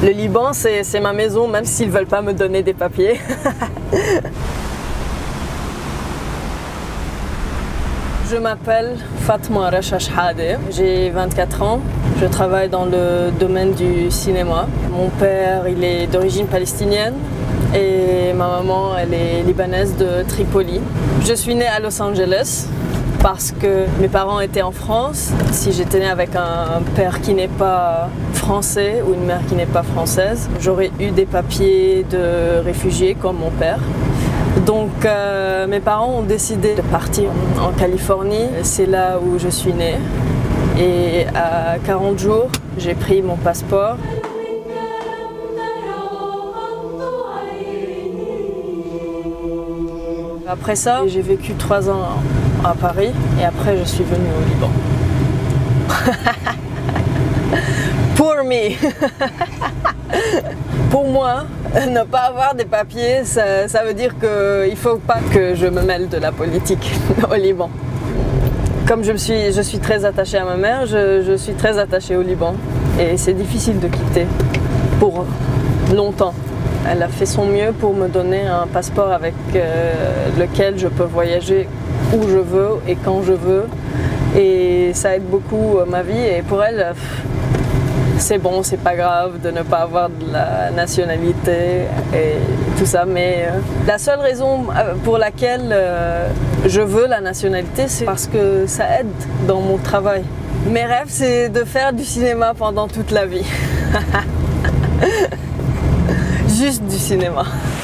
Le Liban, c'est ma maison, même s'ils ne veulent pas me donner des papiers. Je m'appelle Fatma Rasha Chehadeh, j'ai 24 ans, je travaille dans le domaine du cinéma. Mon père, il est d'origine palestinienne et ma maman, elle est libanaise de Tripoli. Je suis née à Los Angeles parce que mes parents étaient en France. Si j'étais née avec un père qui n'est pas français ou une mère qui n'est pas française, j'aurais eu des papiers de réfugié comme mon père. Donc mes parents ont décidé de partir en Californie, c'est là où je suis née. Et à 40 jours, j'ai pris mon passeport. Après ça, j'ai vécu 3 ans à Paris et après je suis venue au Liban. Pour me. Pour moi, ne pas avoir des papiers, ça veut dire qu'il ne faut pas que je me mêle de la politique au Liban. Comme je suis très attachée à ma mère, je suis très attachée au Liban. Et c'est difficile de quitter pour longtemps. Elle a fait son mieux pour me donner un passeport avec lequel je peux voyager où je veux et quand je veux. Et ça aide beaucoup ma vie. Et pour elle, c'est bon, c'est pas grave de ne pas avoir de la nationalité et tout ça, mais la seule raison pour laquelle je veux la nationalité, c'est parce que ça aide dans mon travail. Mes rêves, c'est de faire du cinéma pendant toute la vie. Juste du cinéma.